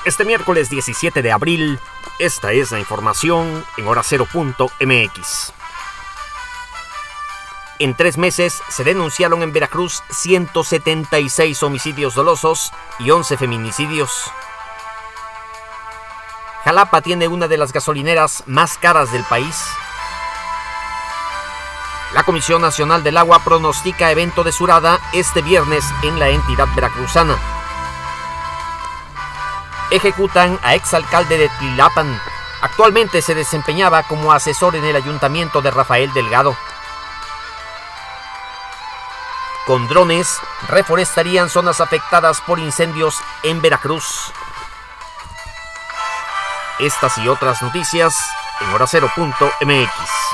Este miércoles 17 de abril, esta es la información en horacero.mx. En 3 meses se denunciaron en Veracruz 176 homicidios dolosos y 11 feminicidios. Jalapa tiene una de las gasolineras más caras del país. La Comisión Nacional del Agua pronostica evento de surada este viernes en la entidad veracruzana. Ejecutan a exalcalde de Tlilapan. Actualmente se desempeñaba como asesor en el ayuntamiento de Rafael Delgado. Con drones reforestarían zonas afectadas por incendios en Veracruz. Estas y otras noticias en horacero.mx.